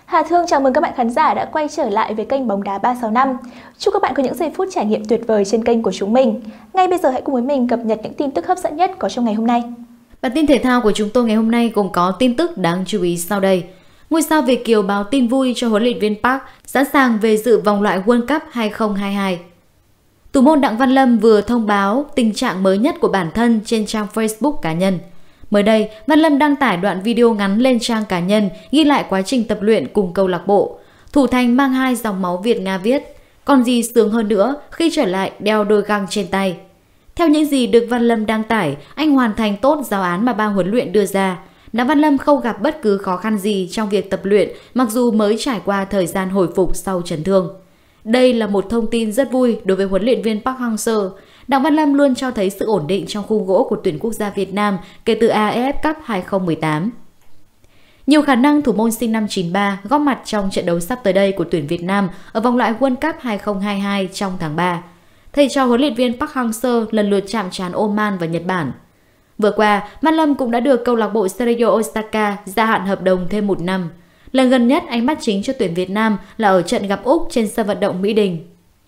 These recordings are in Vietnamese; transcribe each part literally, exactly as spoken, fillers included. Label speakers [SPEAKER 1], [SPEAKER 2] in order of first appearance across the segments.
[SPEAKER 1] Hà Thương chào mừng các bạn khán giả đã quay trở lại với kênh Bóng Đá ba sáu năm. Chúc các bạn có những giây phút trải nghiệm tuyệt vời trên kênh của chúng mình. Ngay bây giờ hãy cùng với mình cập nhật những tin tức hấp dẫn nhất có trong ngày hôm nay.
[SPEAKER 2] Bản tin thể thao của chúng tôi ngày hôm nay gồm có tin tức đáng chú ý sau đây. Ngôi sao Việt kiều báo tin vui cho huấn luyện viên Park sẵn sàng về dự vòng loại World Cup hai không hai hai. Thủ môn Đặng Văn Lâm vừa thông báo tình trạng mới nhất của bản thân trên trang Facebook cá nhân. Mới đây, Văn Lâm đăng tải đoạn video ngắn lên trang cá nhân ghi lại quá trình tập luyện cùng câu lạc bộ. Thủ thành mang hai dòng máu Việt Nga viết, còn gì sướng hơn nữa khi trở lại đeo đôi găng trên tay. Theo những gì được Văn Lâm đăng tải, anh hoàn thành tốt giáo án mà ban huấn luyện đưa ra. Đặng Văn Lâm không gặp bất cứ khó khăn gì trong việc tập luyện mặc dù mới trải qua thời gian hồi phục sau chấn thương. Đây là một thông tin rất vui đối với huấn luyện viên Park Hang-seo. Đặng Văn Lâm luôn cho thấy sự ổn định trong khung gỗ của tuyển quốc gia Việt Nam kể từ a ép ép Cup hai không một tám. Nhiều khả năng thủ môn sinh năm chín ba góp mặt trong trận đấu sắp tới đây của tuyển Việt Nam ở vòng loại World Cup hai không hai hai trong tháng ba. Thầy trò huấn luyện viên Park Hang-seo lần lượt chạm trán Oman và Nhật Bản. Vừa qua, Văn Lâm cũng đã được câu lạc bộ Cerezo Osaka gia hạn hợp đồng thêm một năm. Lần gần nhất anh bắt chính cho tuyển Việt Nam là ở trận gặp Úc trên sân vận động Mỹ Đình.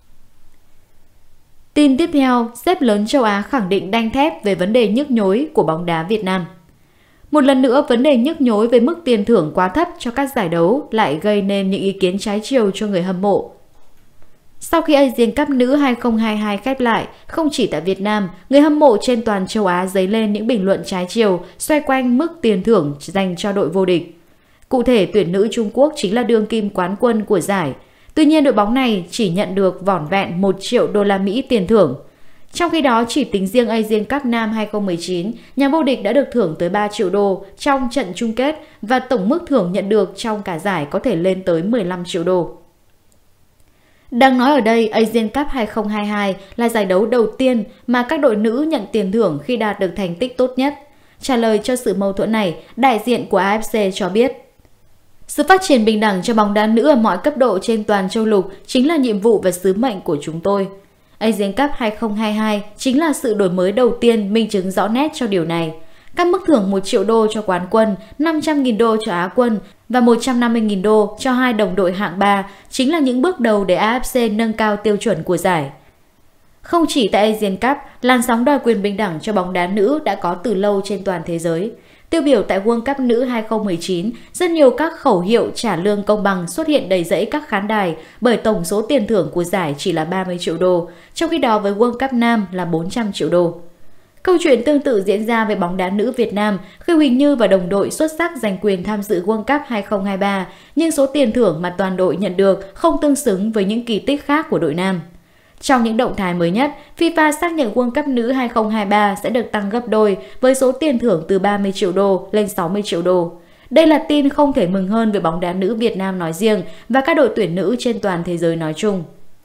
[SPEAKER 2] Tin tiếp theo, xếp lớn châu Á khẳng định đanh thép về vấn đề nhức nhối của bóng đá Việt Nam. Một lần nữa, vấn đề nhức nhối về mức tiền thưởng quá thấp cho các giải đấu lại gây nên những ý kiến trái chiều cho người hâm mộ. Sau khi Asian Cup nữ hai không hai hai khép lại, không chỉ tại Việt Nam, người hâm mộ trên toàn châu Á dấy lên những bình luận trái chiều xoay quanh mức tiền thưởng dành cho đội vô địch. Cụ thể, tuyển nữ Trung Quốc chính là đương kim quán quân của giải. Tuy nhiên, đội bóng này chỉ nhận được vỏn vẹn một triệu đô la Mỹ tiền thưởng. Trong khi đó, chỉ tính riêng Asian Cup Nam hai không một chín, nhà vô địch đã được thưởng tới ba triệu đô trong trận chung kết và tổng mức thưởng nhận được trong cả giải có thể lên tới mười lăm triệu đô. Đang nói ở đây, Asian Cup hai không hai hai là giải đấu đầu tiên mà các đội nữ nhận tiền thưởng khi đạt được thành tích tốt nhất. Trả lời cho sự mâu thuẫn này, đại diện của a ép xê cho biết, sự phát triển bình đẳng cho bóng đá nữ ở mọi cấp độ trên toàn châu lục chính là nhiệm vụ và sứ mệnh của chúng tôi. Asian Cup hai không hai hai chính là sự đổi mới đầu tiên minh chứng rõ nét cho điều này. Các mức thưởng một triệu đô cho quán quân, năm trăm nghìn đô cho Á quân và một trăm năm mươi nghìn đô cho hai đồng đội hạng ba chính là những bước đầu để a ép xê nâng cao tiêu chuẩn của giải. Không chỉ tại Asian Cup, làn sóng đòi quyền bình đẳng cho bóng đá nữ đã có từ lâu trên toàn thế giới. Tiêu biểu tại World Cup nữ hai không một chín, rất nhiều các khẩu hiệu trả lương công bằng xuất hiện đầy rẫy các khán đài bởi tổng số tiền thưởng của giải chỉ là ba mươi triệu đô, trong khi đó với World Cup Nam là bốn trăm triệu đô. Câu chuyện tương tự diễn ra với bóng đá nữ Việt Nam khi Huỳnh Như và đồng đội xuất sắc giành quyền tham dự World Cup hai không hai ba, nhưng số tiền thưởng mà toàn đội nhận được không tương xứng với những kỳ tích khác của đội nam. Trong những động thái mới nhất, FIFA xác nhận World Cup nữ hai không hai ba sẽ được tăng gấp đôi với số tiền thưởng từ ba mươi triệu đô lên sáu mươi triệu đô. Đây là tin không thể mừng hơn về bóng đá nữ Việt Nam nói riêng và các đội tuyển nữ trên toàn thế giới nói chung.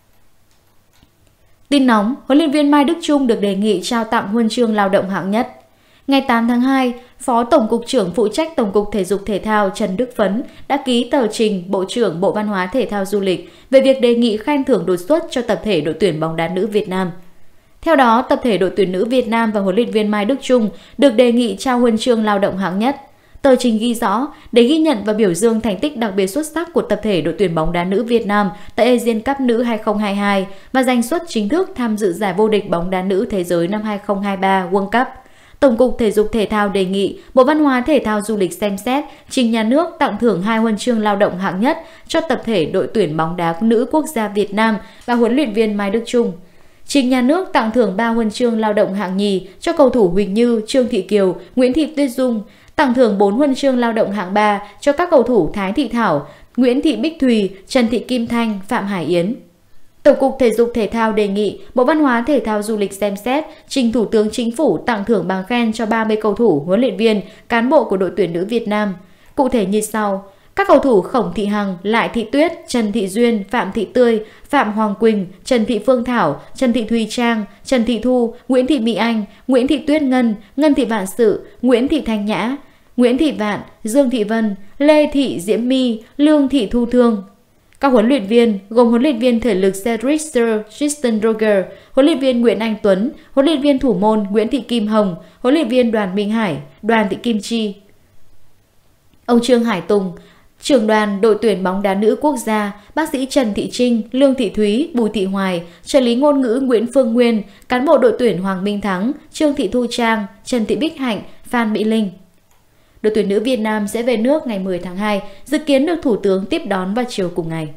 [SPEAKER 2] Tin nóng, huấn luyện viên Mai Đức Chung được đề nghị trao tặng huân chương lao động hạng nhất. Ngày tám tháng hai, Phó Tổng cục trưởng phụ trách Tổng cục Thể dục Thể thao Trần Đức Phấn đã ký tờ trình Bộ trưởng Bộ Văn hóa Thể thao Du lịch về việc đề nghị khen thưởng đột xuất cho tập thể đội tuyển bóng đá nữ Việt Nam. Theo đó, tập thể đội tuyển nữ Việt Nam và huấn luyện viên Mai Đức Chung được đề nghị trao huân chương lao động hạng nhất. Tờ trình ghi rõ, để ghi nhận và biểu dương thành tích đặc biệt xuất sắc của tập thể đội tuyển bóng đá nữ Việt Nam tại Asian Cup nữ hai không hai hai và giành suất chính thức tham dự giải vô địch bóng đá nữ thế giới năm hai không hai ba World Cup, Tổng cục Thể dục Thể thao đề nghị Bộ Văn hóa Thể thao Du lịch xem xét trình nhà nước tặng thưởng hai huân chương lao động hạng nhất cho tập thể đội tuyển bóng đá nữ quốc gia Việt Nam và huấn luyện viên Mai Đức Chung. Trình nhà nước tặng thưởng ba huân chương lao động hạng nhì cho cầu thủ Huỳnh Như, Trương Thị Kiều, Nguyễn Thị Tuyết Dung, tặng thưởng bốn huân chương lao động hạng ba cho các cầu thủ Thái Thị Thảo, Nguyễn Thị Bích Thùy, Trần Thị Kim Thanh, Phạm Hải Yến. Tổng cục Thể dục Thể thao đề nghị Bộ Văn hóa Thể thao Du lịch xem xét trình Thủ tướng Chính phủ tặng thưởng bằng khen cho ba mươi cầu thủ, huấn luyện viên, cán bộ của đội tuyển nữ Việt Nam. Cụ thể như sau: các cầu thủ Khổng Thị Hằng, Lại Thị Tuyết, Trần Thị Duyên, Phạm Thị Tươi, Phạm Hoàng Quỳnh, Trần Thị Phương Thảo, Trần Thị Thùy Trang, Trần Thị Thu, Nguyễn Thị Mỹ Anh, Nguyễn Thị Tuyết Ngân, Ngân Thị Vạn Sự, Nguyễn Thị Thanh Nhã, Nguyễn Thị Vạn, Dương Thị Vân, Lê Thị Diễm My, Lương Thị Thu Thương. Các huấn luyện viên gồm huấn luyện viên thể lực Cedric Sir Tristan Roger, huấn luyện viên Nguyễn Anh Tuấn, huấn luyện viên thủ môn Nguyễn Thị Kim Hồng, huấn luyện viên Đoàn Minh Hải, Đoàn Thị Kim Chi. Ông Trương Hải Tùng, Trưởng đoàn đội tuyển bóng đá nữ quốc gia, bác sĩ Trần Thị Trinh, Lương Thị Thúy, Bùi Thị Hoài, trợ lý ngôn ngữ Nguyễn Phương Nguyên, cán bộ đội tuyển Hoàng Minh Thắng, Trương Thị Thu Trang, Trần Thị Bích Hạnh, Phan Mỹ Linh. Đội tuyển nữ Việt Nam sẽ về nước ngày mười tháng hai, dự kiến được Thủ tướng tiếp đón vào chiều cùng ngày.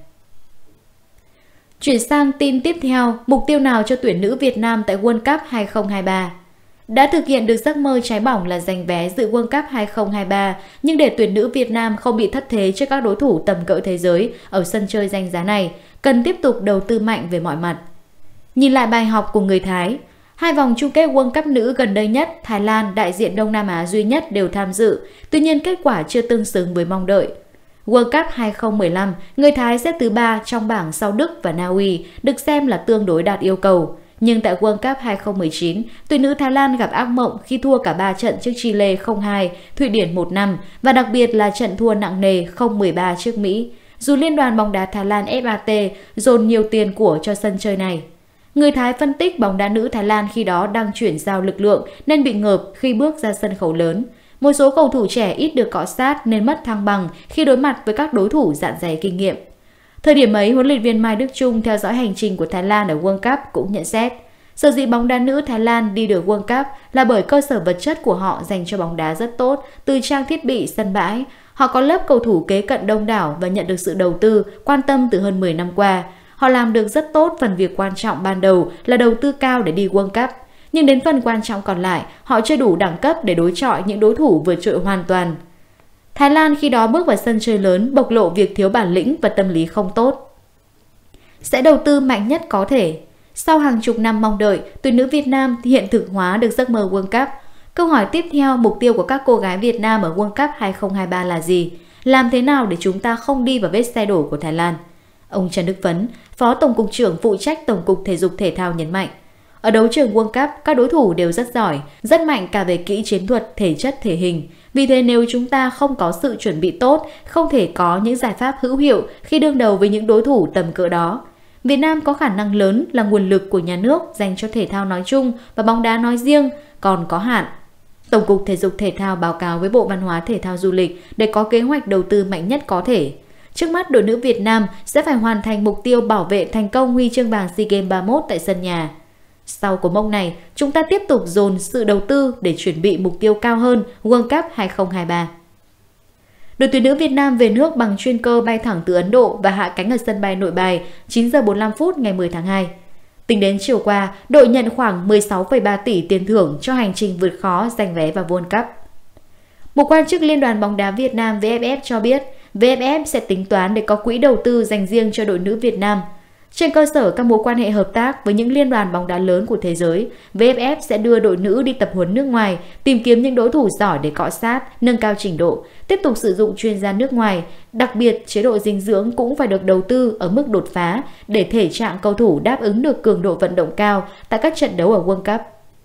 [SPEAKER 2] Chuyển sang tin tiếp theo, mục tiêu nào cho tuyển nữ Việt Nam tại World Cup hai không hai ba? Đã thực hiện được giấc mơ cháy bỏng là giành vé dự World Cup hai không hai ba, nhưng để tuyển nữ Việt Nam không bị thất thế trước các đối thủ tầm cỡ thế giới ở sân chơi danh giá này, cần tiếp tục đầu tư mạnh về mọi mặt. Nhìn lại bài học của người Thái, hai vòng chung kết World Cup nữ gần đây nhất, Thái Lan, đại diện Đông Nam Á duy nhất đều tham dự, tuy nhiên kết quả chưa tương xứng với mong đợi. World Cup hai không một lăm, người Thái xếp thứ ba trong bảng sau Đức và Na Uy, được xem là tương đối đạt yêu cầu. Nhưng tại World Cup hai không một chín, tuyển nữ Thái Lan gặp ác mộng khi thua cả ba trận trước Chile không hai, Thụy Điển một năm và đặc biệt là trận thua nặng nề không một ba trước Mỹ. Dù Liên đoàn bóng đá Thái Lan F A T dồn nhiều tiền của cho sân chơi này. Người Thái phân tích bóng đá nữ Thái Lan khi đó đang chuyển giao lực lượng nên bị ngợp khi bước ra sân khấu lớn. Một số cầu thủ trẻ ít được cọ sát nên mất thăng bằng khi đối mặt với các đối thủ dạn dày kinh nghiệm. Thời điểm ấy, huấn luyện viên Mai Đức Chung theo dõi hành trình của Thái Lan ở World Cup cũng nhận xét, sở dĩ bóng đá nữ Thái Lan đi được World Cup là bởi cơ sở vật chất của họ dành cho bóng đá rất tốt, từ trang thiết bị, sân bãi. Họ có lớp cầu thủ kế cận đông đảo và nhận được sự đầu tư, quan tâm từ hơn mười năm qua. Họ làm được rất tốt phần việc quan trọng ban đầu là đầu tư cao để đi World Cup. Nhưng đến phần quan trọng còn lại, họ chưa đủ đẳng cấp để đối chọi những đối thủ vượt trội hoàn toàn. Thái Lan khi đó bước vào sân chơi lớn bộc lộ việc thiếu bản lĩnh và tâm lý không tốt. Sẽ đầu tư mạnh nhất có thể. Sau hàng chục năm mong đợi, tuyển nữ Việt Nam hiện thực hóa được giấc mơ World Cup. Câu hỏi tiếp theo, mục tiêu của các cô gái Việt Nam ở World Cup hai không hai ba là gì? Làm thế nào để chúng ta không đi vào vết xe đổ của Thái Lan? Ông Trần Đức Phấn, Phó Tổng cục trưởng phụ trách Tổng cục Thể dục Thể thao nhấn mạnh. Ở đấu trường World Cup, các đối thủ đều rất giỏi, rất mạnh cả về kỹ chiến thuật, thể chất, thể hình. Vì thế nếu chúng ta không có sự chuẩn bị tốt, không thể có những giải pháp hữu hiệu khi đương đầu với những đối thủ tầm cỡ đó. Việt Nam có khả năng lớn là nguồn lực của nhà nước dành cho thể thao nói chung và bóng đá nói riêng còn có hạn. Tổng cục Thể dục Thể thao báo cáo với Bộ Văn hóa Thể thao Du lịch để có kế hoạch đầu tư mạnh nhất có thể. Trước mắt, đội nữ Việt Nam sẽ phải hoàn thành mục tiêu bảo vệ thành công huy chương vàng SEA Games ba mươi mốt tại sân nhà. Sau cú mốc này, chúng ta tiếp tục dồn sự đầu tư để chuẩn bị mục tiêu cao hơn World Cup hai không hai ba. Đội tuyển nữ Việt Nam về nước bằng chuyên cơ bay thẳng từ Ấn Độ và hạ cánh ở sân bay Nội Bài chín giờ bốn mươi lăm phút ngày mười tháng hai. Tính đến chiều qua, đội nhận khoảng mười sáu phẩy ba tỷ tiền thưởng cho hành trình vượt khó giành vé vào World Cup. Một quan chức Liên đoàn bóng đá Việt Nam V F F cho biết, V F F sẽ tính toán để có quỹ đầu tư dành riêng cho đội nữ Việt Nam. Trên cơ sở các mối quan hệ hợp tác với những liên đoàn bóng đá lớn của thế giới, V F F sẽ đưa đội nữ đi tập huấn nước ngoài, tìm kiếm những đối thủ giỏi để cọ sát, nâng cao trình độ, tiếp tục sử dụng chuyên gia nước ngoài. Đặc biệt, chế độ dinh dưỡng cũng phải được đầu tư ở mức đột phá để thể trạng cầu thủ đáp ứng được cường độ vận động cao tại các trận đấu ở World Cup.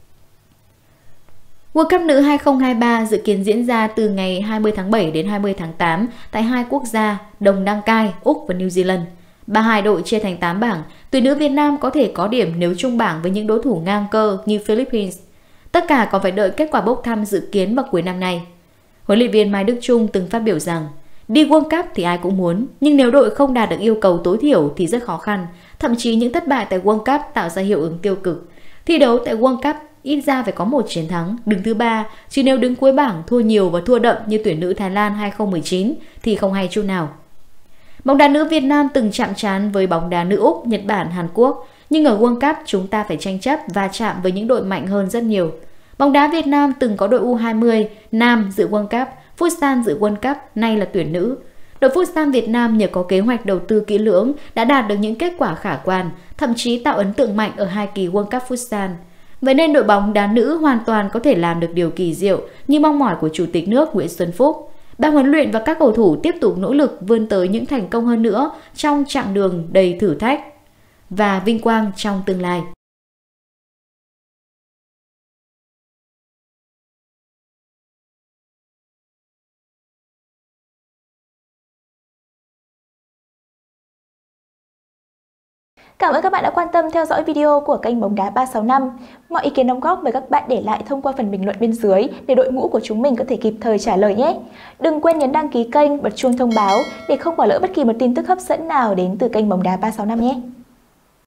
[SPEAKER 2] World Cup nữ hai không hai ba dự kiến diễn ra từ ngày hai mươi tháng bảy đến hai mươi tháng tám tại hai quốc gia Đông Đăng Cai, Úc và New Zealand. ba mươi hai đội chia thành tám bảng, tuyển nữ Việt Nam có thể có điểm nếu chung bảng với những đối thủ ngang cơ như Philippines. Tất cả còn phải đợi kết quả bốc thăm dự kiến vào cuối năm nay. Huấn luyện viên Mai Đức Chung từng phát biểu rằng, đi World Cup thì ai cũng muốn, nhưng nếu đội không đạt được yêu cầu tối thiểu thì rất khó khăn, thậm chí những thất bại tại World Cup tạo ra hiệu ứng tiêu cực. Thi đấu tại World Cup ít ra phải có một chiến thắng, đứng thứ ba, chứ nếu đứng cuối bảng thua nhiều và thua đậm như tuyển nữ Thái Lan hai không một chín thì không hay chút nào. Bóng đá nữ Việt Nam từng chạm trán với bóng đá nữ Úc, Nhật Bản, Hàn Quốc, nhưng ở World Cup chúng ta phải tranh chấp và chạm với những đội mạnh hơn rất nhiều. Bóng đá Việt Nam từng có đội U hai mươi nam dự World Cup, Futsal dự World Cup, nay là tuyển nữ. Đội Futsal Việt Nam nhờ có kế hoạch đầu tư kỹ lưỡng đã đạt được những kết quả khả quan, thậm chí tạo ấn tượng mạnh ở hai kỳ World Cup Futsal. Vậy nên đội bóng đá nữ hoàn toàn có thể làm được điều kỳ diệu như mong mỏi của Chủ tịch nước Nguyễn Xuân Phúc. Ban huấn luyện và các cầu thủ tiếp tục nỗ lực vươn tới những thành công hơn nữa trong chặng đường đầy thử thách và vinh quang trong tương lai.
[SPEAKER 1] Cảm ơn các bạn đã quan tâm theo dõi video của kênh Bóng Đá ba sáu năm. Mọi ý kiến đóng góp với các bạn để lại thông qua phần bình luận bên dưới để đội ngũ của chúng mình có thể kịp thời trả lời nhé. Đừng quên nhấn đăng ký kênh, bật chuông thông báo để không bỏ lỡ bất kỳ một tin tức hấp dẫn nào đến từ kênh Bóng Đá ba sáu năm nhé.